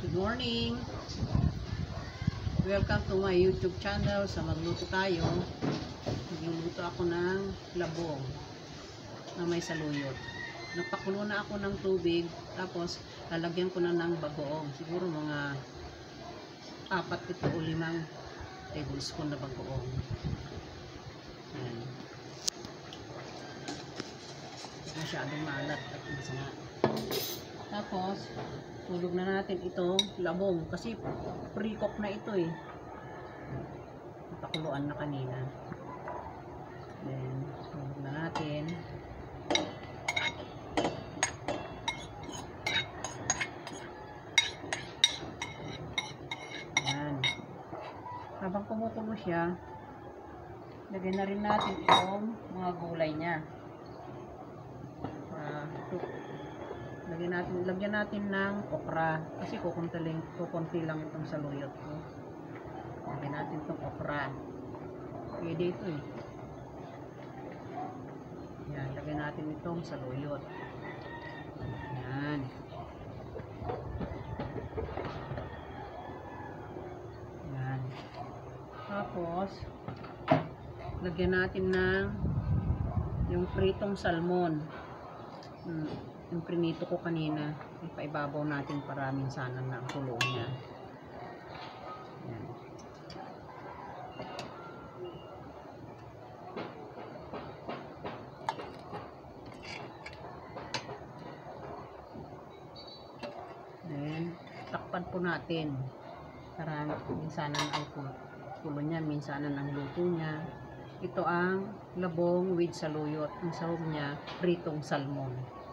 Good morning! Welcome to my YouTube channel. Sa magluto tayo. Magluluto ako ng labong na may saluyot. Nagpakulo na ako ng tubig, tapos lalagyan ko na ng bagoong. Siguro mga 4 o 5 tablespoon na bagoong. Ayan. Masyadong malat at masama. Tapos tulog na natin itong labong kasi pre-cook na ito eh. Napakuluan na kanina. Then tulog na natin. Ayan. Habang kumukulo siya, lagyan na rin natin itong mga gulay niya. Lagyan natin ng okra kasi kukunti lang itong saluyot ko. Lagyan natin itong okra. Pwede ito eh. Yan, lagyan natin itong saluyot. Yan. Yan. Tapos lagyan natin ng yung pritong salmon. Yung prinito ko kanina, ipaibabaw natin para minsanan na ang kulo niya. Yan. Then takpan po natin para minsanan ang kulo niya, minsanan ang luto niya. Ito ang labong with saluyot. Ang sahog niya, pritong salmon.